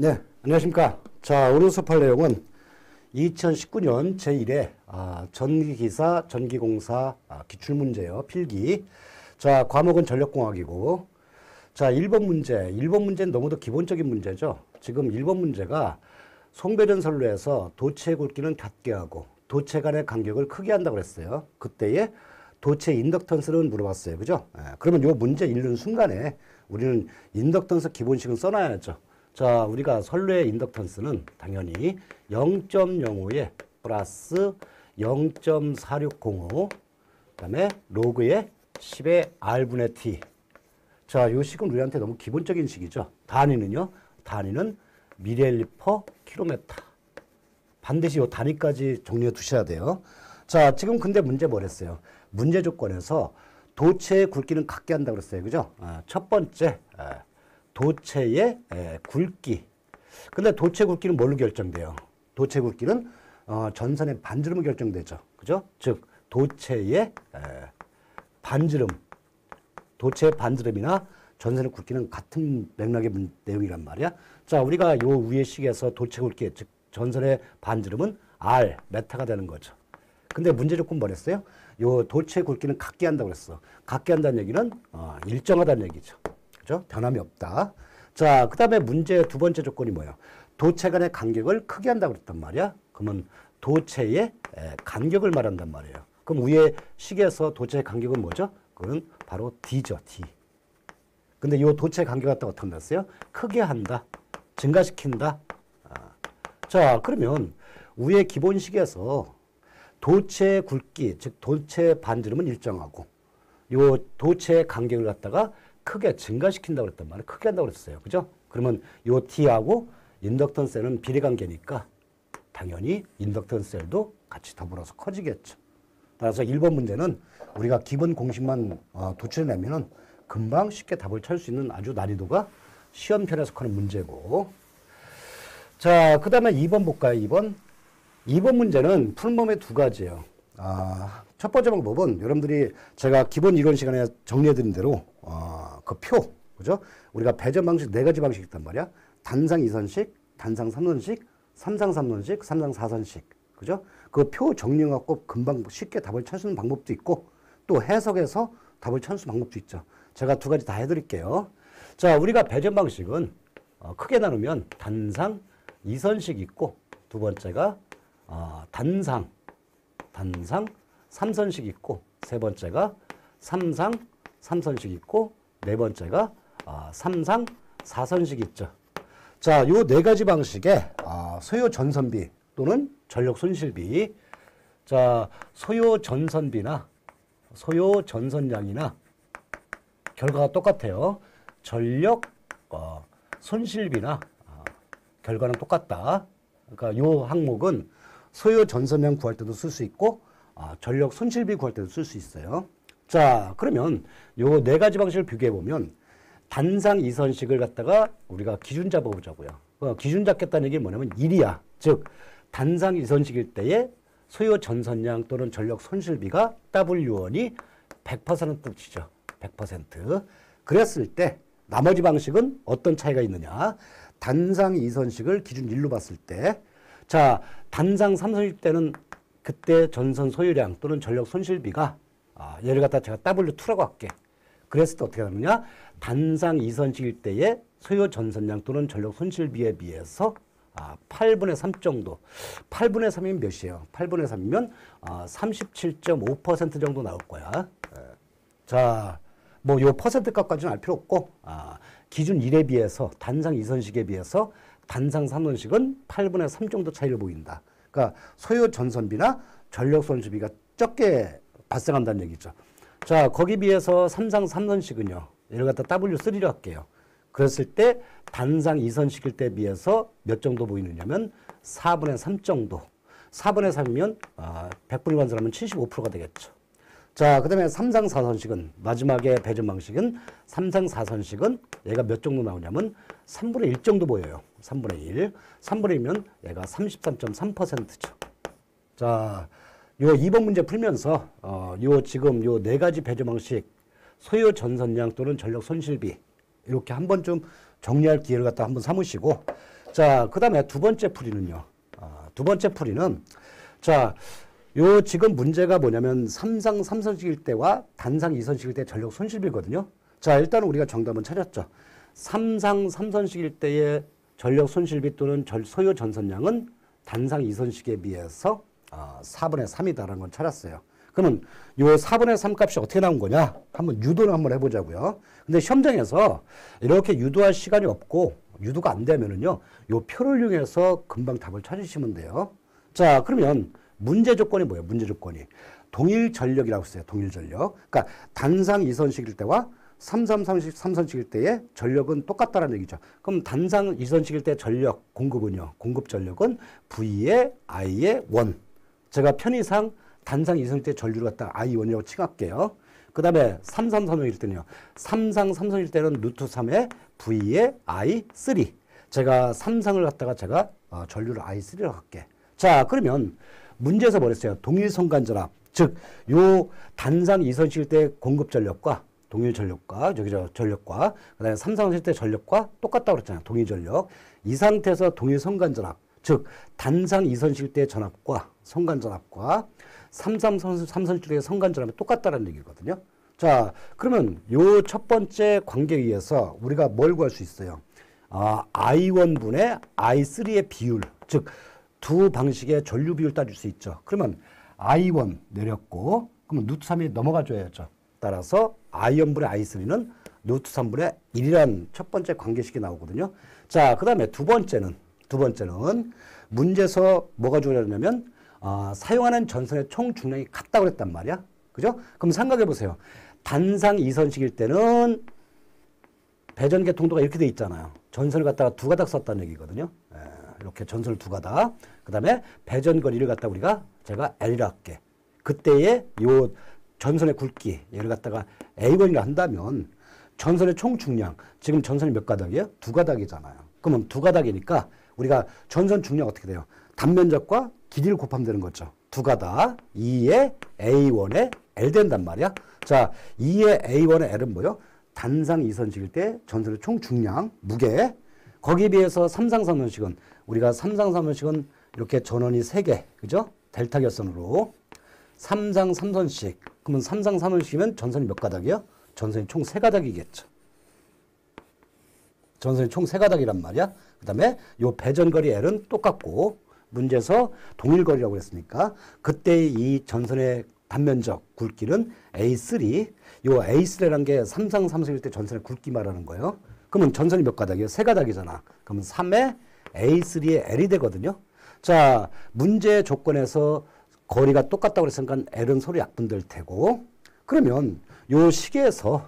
네, 안녕하십니까. 자, 오늘 수업할 내용은 2019년 제1회 전기기사, 전기공사 기출문제요. 필기. 자, 과목은 전력공학이고. 자, 1번 문제. 1번 문제는 너무도 기본적인 문제죠. 지금 1번 문제가 송배전선로에서 도체의 굵기는 같게 하고 도체 간의 간격을 크게 한다고 그랬어요. 그때에 도체 인덕턴스는 물어봤어요. 그죠? 그러면 이 문제 읽는 순간에 우리는 인덕턴스 기본식은 써놔야죠. 자, 우리가 선로의 인덕턴스는 당연히 0.05에 플러스 0.4605, 그 다음에 로그의 10의 R분의 T. 자, 요 식은 우리한테 너무 기본적인 식이죠. 단위는요, 단위는 미리엘리 퍼 킬로미터. 반드시 요 단위까지 정리해 두셔야 돼요. 자, 지금 근데 문제 뭐랬어요? 문제 조건에서 도체의 굵기는 같게 한다고 그랬어요. 그죠? 첫 번째, 도체의 굵기. 근데 도체 굵기는 뭘로 결정돼요? 도체 굵기는 전선의 반지름으로 결정되죠. 그죠? 즉 도체의 반지름, 도체의 반지름이나 전선의 굵기는 같은 맥락의 내용이란 말이야. 자, 우리가 요 위의 식에서 도체 굵기, 즉 전선의 반지름은 R, 메타가 되는 거죠. 근데 문제 조건 뭐랬어요? 요 도체 굵기는 같게 한다고 그랬어. 같게 한다는 얘기는 일정하다는 얘기죠. 그죠? 변함이 없다. 자, 그 다음에 문제 두 번째 조건이 뭐예요? 도체 간의 간격을 크게 한다고 그랬단 말이야. 그러면 도체의 간격을 말한단 말이에요. 그럼 위에 식에서 도체의 간격은 뭐죠? 그건 바로 D죠, D. 근데 이 도체 간격 갖다 어떻게 한다어요? 크게 한다. 증가시킨다. 자, 그러면 위에 기본식에서 도체 굵기, 즉 도체 반지름은 일정하고 요 도체의 간격을 갖다가 크게 증가시킨다고 그랬단 말이에요. 크게 한다고 그랬어요. 그죠? 그러면 요 T하고 인덕턴 셀은 비례관계니까 당연히 인덕턴 셀도 같이 더불어서 커지겠죠. 따라서 1번 문제는 우리가 기본 공식만 도출해내면은 금방 쉽게 답을 찾을 수 있는 아주 난이도가 시험편에 속하는 문제고. 자, 그 다음에 2번 볼까요? 2번 문제는 푸는 범위 두 가지예요. 첫 번째 방법은 여러분들이 제가 기본 이론 시간에 정리해드린 대로 그 표, 그죠? 우리가 배점 방식 네 가지 방식이 있단 말이야. 단상 2선식, 단상 3선식, 삼상 3선식, 삼상 4선식, 그죠? 그 표 정리해갖고 금방 쉽게 답을 찾는 방법도 있고 또 해석해서 답을 찾는 방법도 있죠. 제가 두 가지 다 해드릴게요. 자, 우리가 배점 방식은 크게 나누면 단상 2선식 있고 두 번째가 단상 3선식 있고 세 번째가 삼상 3선식 있고 네 번째가 삼상 4선식 있죠. 자, 요 네 가지 방식의 소요 전선비 또는 전력 손실비. 자, 소요 전선비나 소요 전선량이나 결과가 똑같아요. 전력 손실비나 결과는 똑같다. 그러니까 요 항목은 소요 전선량 구할 때도 쓸 수 있고 전력 손실비 구할 때도 쓸 수 있어요. 자, 그러면 요 네 가지 방식을 비교해 보면 단상 2선식을 갖다가 우리가 기준 잡아보자고요. 기준 잡겠다는 얘기 뭐냐면 1이야. 즉 단상 2선식일 때의 소요 전선량 또는 전력 손실비가 W1이 100% 뜻이죠. 100%. 그랬을 때 나머지 방식은 어떤 차이가 있느냐. 단상 2선식을 기준 1로 봤을 때, 자, 단상 3선식 때는 그때 전선 소요량 또는 전력 손실비가 얘를 갖다 제가 W2라고 할게. 그랬을 때 어떻게 하느냐? 단상 2선식일 때의 소요 전선량 또는 전력 손실비에 비해서 8분의 3 정도. 8분의 3이면 몇이에요? 8분의 3이면 37.5% 정도 나올 거야. 자, 뭐 요 퍼센트 값까지는 알 필요 없고 기준 1에 비해서 단상 2선식에 비해서 단상 3선식은 8분의 3 정도 차이를 보인다. 그러니까 소요 전선비나 전력 손실비가 적게 발생한다는 얘기죠. 자, 거기 비해서 삼상 3선식은요. 얘를 갖다 W3로 할게요. 그랬을 때 단상 2선식일 때 비해서 몇 정도 보이느냐면 4분의 3 정도. 4분의 3이면 100분의 환산하면 75%가 되겠죠. 자, 그 다음에 삼상 4선식은 마지막에 배점 방식은 삼상 4선식은 얘가 몇 정도 나오냐면 3분의 1 정도 보여요. 3분의 1. 3분의 1이면 얘가 33.3%죠. 자, 요 2번 문제 풀면서 요 지금 요 네 가지 배점 방식 소요 전선량 또는 전력 손실비 이렇게 한 번쯤 정리할 기회를 갖다 한번 삼으시고 자, 그 다음에 두 번째 풀이는요. 두 번째 풀이는, 자, 요 지금 문제가 뭐냐면 삼상 3선식일 때와 단상 2선식일 때 전력 손실비거든요. 자, 일단은 우리가 정답은 찾았죠. 삼상 3선식일 때의 전력 손실비 또는 소요 전선량은 단상 2선식에 비해서 4분의 3이다라는 건 찾았어요. 그러면 요 4분의 3 값이 어떻게 나온 거냐? 한번 유도를 한번 해보자고요. 근데 시험장에서 이렇게 유도할 시간이 없고 유도가 안 되면은요, 요 표를 이용해서 금방 답을 찾으시면 돼요. 자, 그러면 문제 조건이 뭐예요? 문제 조건이 동일 전력이라고 써요. 동일 전력. 그러니까 단상 2선식일 때와 3선식일 때의 전력은 똑같다는 얘기죠. 그럼 단상 2선식일 때 전력 공급은요. 공급 전력은 V의 I의 원. 제가 편의상 단상 2선식 때 전류를 갖다가 I1이라고 칭할게요. 그 다음에 3선일 때는요. 삼상 3선일 때는 루트 3의 V의 I3. 제가 삼상을 갖다가 제가 전류를 I3라고 할게. 자, 그러면 문제에서 뭐랬어요? 동일 성간전압. 즉, 요 단상 2선식일 때 공급 전력과 동일 전력과, 전력과, 그 다음에 3선식일 때 전력과 똑같다고 그랬잖아요. 동일 전력. 이 상태에서 동일 성간전압. 즉, 단상 2선식일 때 전압과 성간전압과 3선식일 때 성간전압이 똑같다는 얘기거든요. 자, 그러면 요 첫 번째 관계에 의해서 우리가 뭘 구할 수 있어요? I1분의 I3의 비율. 즉, 두 방식의 전류 비율 따질 수 있죠. 그러면 I1 내렸고, 그러면 루트 3이 넘어가 줘야죠. 따라서 I1분의 I3는 루트 3분의 1이라는 첫 번째 관계식이 나오거든요. 자, 그 다음에 두 번째는 문제에서 뭐가 주어졌냐면, 사용하는 전선의 총 중량이 같다고 그랬단 말이야. 그죠? 그럼 생각해 보세요. 단상 2선식일 때는 배전계 통도가 이렇게 돼 있잖아요. 전선을 갖다가 두 가닥 썼다는 얘기거든요. 이렇게 전선을 두 가닥. 그 다음에 배전거리를 갖다가 제가 L이라 할게. 그때의 요 전선의 굵기, 얘를 갖다가 A1이라 한다면 전선의 총 중량, 지금 전선이 몇 가닥이에요? 두 가닥이잖아요. 그러면 두 가닥이니까 우리가 전선 중량 어떻게 돼요? 단면적과 길이를 곱하면 되는 거죠. 두 가닥, 2의 A1의 L 된단 말이야. 자, 2의 A1의 L은 뭐요? 단상 2선식일 때 전선의 총 중량, 무게. 거기에 비해서 삼상 3선식은 우리가 삼상 3선식은 이렇게 전원이 3개, 그죠? 델타 결선으로. 삼상 3선식. 그러면 삼상 3선식이면 전선이 몇 가닥이요? 전선이 총 3가닥이겠죠. 전선이 총 3가닥이란 말이야. 그 다음에 요 배전거리 L은 똑같고, 문제에서 동일거리라고 했으니까, 그때 이 전선의 단면적 굵기는 A3. 요 A3라는 게 삼상 3선일 때 전선의 굵기 말하는 거예요. 그러면 전선이 몇 가닥이에요? 3가닥이잖아. 그러면 3의 A3의 L이 되거든요. 자, 문제 조건에서 거리가 똑같다고 그랬으니까 L은 서로 약분될 테고, 그러면 요 식에서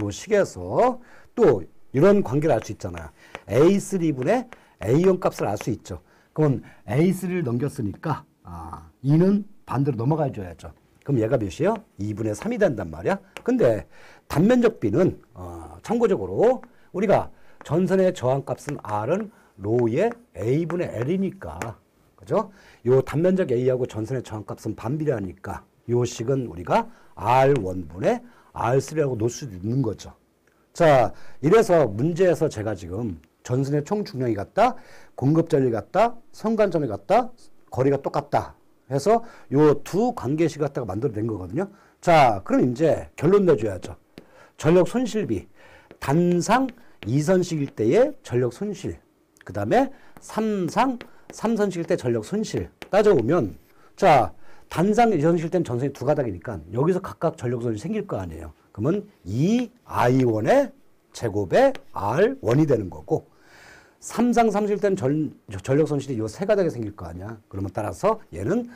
또 이런 관계를 알 수 있잖아요. A3분의 A1 값을 알 수 있죠. 그럼 A3를 넘겼으니까 2는 반대로 넘어가 줘야죠. 그럼 얘가 몇이에요? 2분의 3이 된단 말이야. 근데 단면적 B는 참고적으로 우리가 전선의 저항값은 R은 로의 A분의 L이니까, 그죠? 요 단면적 A하고 전선의 저항값은 반비례하니까 요 식은 우리가 R1분의 R3라고 놓을 수도 있는 거죠. 자, 이래서 문제에서 제가 지금 전선의 총 중량이 같다, 공급 전력이 같다, 성간전이 같다, 거리가 똑같다 해서 요 두 관계식 갖다가 만들어낸 거거든요. 자, 그럼 이제 결론 내줘야죠. 전력 손실비. 단상 2선식일 때의 전력 손실. 그 다음에 삼상 3선식일 때 전력 손실. 따져보면, 자, 단상 2선식일 때는 전선이 두 가닥이니까 여기서 각각 전력 손실이 생길 거 아니에요. 그러면 2I1의 제곱에 R1이 되는 거고, 삼상 3선식일 때는 전력 손실이 요 세 가닥에 생길 거 아니야. 그러면 따라서 얘는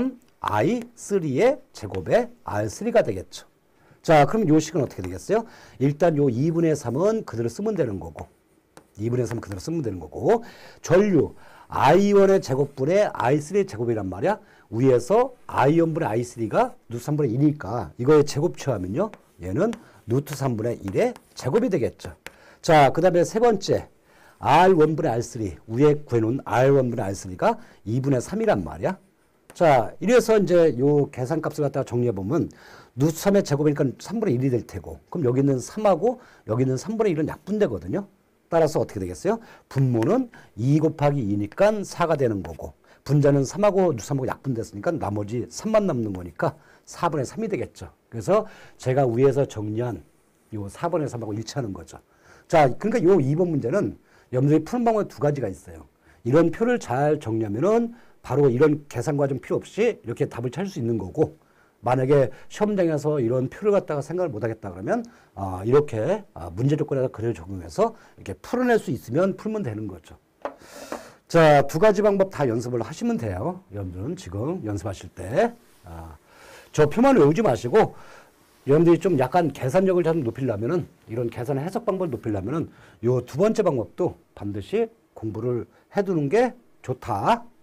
3I3의 제곱에 R3가 되겠죠. 자, 그럼 요 식은 어떻게 되겠어요? 일단 요 2분의 3은 그대로 쓰면 되는 거고, 2분의 3은 그대로 쓰면 되는 거고, 전류 I1의 제곱분의 I3의 제곱이란 말이야. 위에서 I1분의 I3가 루트 3분의 1이니까 이거의 제곱 취하면요, 얘는 루트 3분의 1의 제곱이 되겠죠. 자, 그 다음에 세 번째, R1분의 R3, 위에 구해놓은 R1분의 R3가 2분의 3이란 말이야. 자, 이래서 이제 요 계산값을 갖다가 정리해보면 루트 3의 제곱이니까 3분의 1이 될 테고, 그럼 여기 있는 3하고 여기 있는 3분의 1은 약분되거든요. 따라서 어떻게 되겠어요? 분모는 2 곱하기 2니까 4가 되는 거고 분자는 3하고 3하고 약분됐으니까 나머지 3만 남는 거니까 4분의 3이 되겠죠. 그래서 제가 위에서 정리한 요 4분의 3하고 일치하는 거죠. 자, 그러니까 요 2번 문제는 여러분들이 푸는 방법이 두 가지가 있어요. 이런 표를 잘 정리하면은 바로 이런 계산 과정 필요 없이 이렇게 답을 찾을 수 있는 거고 만약에 시험장에서 이런 표를 갖다가 생각을 못 하겠다 그러면 이렇게 문제 조건에다 그대로 적용해서 이렇게 풀어낼 수 있으면 풀면 되는 거죠. 자, 두 가지 방법 다 연습을 하시면 돼요. 여러분들은 지금 연습하실 때. 저 표만 외우지 마시고 여러분들이 좀 약간 계산력을 좀 높이려면은 이런 계산 해석 방법을 높이려면은 요 두 번째 방법도 반드시 공부를 해두는 게 좋다.